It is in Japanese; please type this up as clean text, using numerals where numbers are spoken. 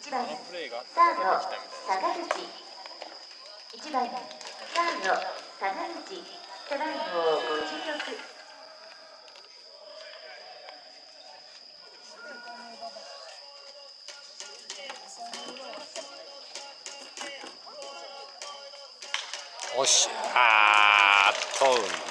1番サード坂口、1番サード坂口、背番号56。 よし、